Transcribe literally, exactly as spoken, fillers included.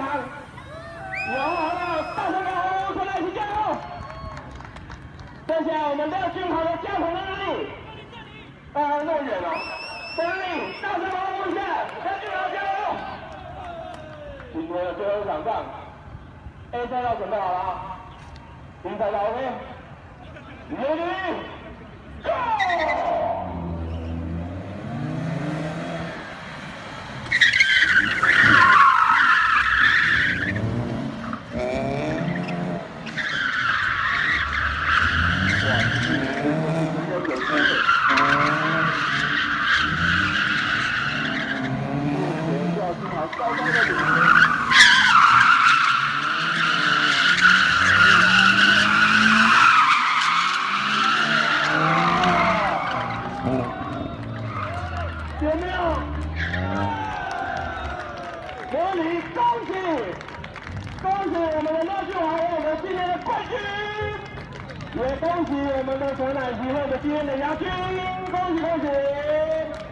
航，有了，大声高呼，出来一起加油！剩下我们廖俊豪的加油能力，啊，那么远哦，能力，大声高呼一下，廖俊豪加油！今天的最后一场仗 ，A 赛道准备好了啊 ，B 赛道 OK，Ready Go！ 有没有？魔女，恭喜！恭喜我们的廖俊豪为我们今天的冠军，也恭喜我们的陈乃齐获得今天的亚军，恭喜恭喜！